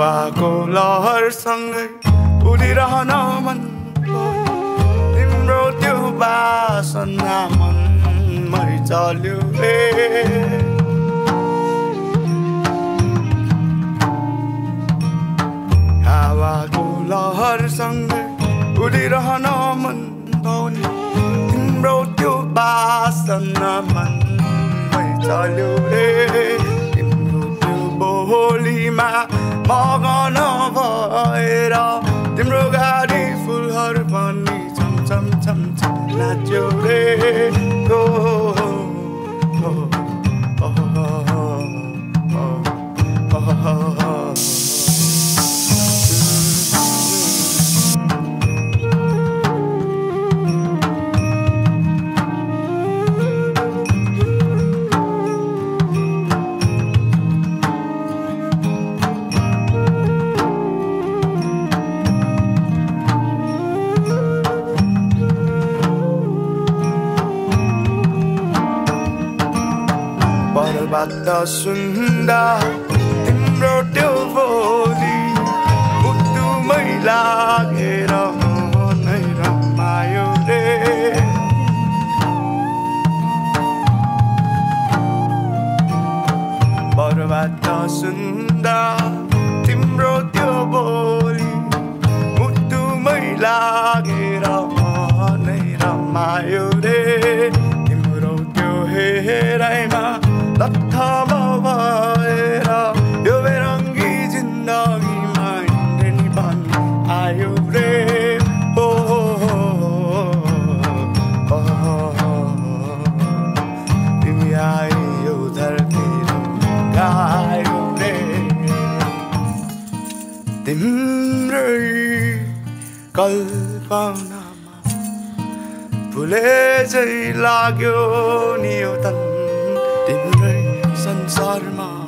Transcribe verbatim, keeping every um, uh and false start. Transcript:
हावाको लहरसँगै उडिरहन मन तिम्रो त्यो बासना मनमै चल्यो रे हावाको लहरसँगै उडिरहन मन तिम्रो त्यो बासना मनमै चल्यो रे तिम्रो त्यो बोलीमा मगन भएर तिम्रो गाडी फुलहरू पनि छम छम छम छम नाच्यो रे ओ ओ पर्वत सुन्दा तिम्रो त्यो बोली मुटुमै लागेर मनै रमायो रे पर्वत सुन्दा तिम्रो त्यो बोली मुटुमै लागेर मनै रमायो रे तिम्रो त्यो हेराइमा लत्थम भएर यो बेरङ्गी जिन्दगीमा इन्द्रेणी बनी आयो रे ओ तिमी आयो धरतीमा गायो रे तिम्रै कल्पनामा फुले झै लाग्यो नि यो तन तिम्रै संसारमा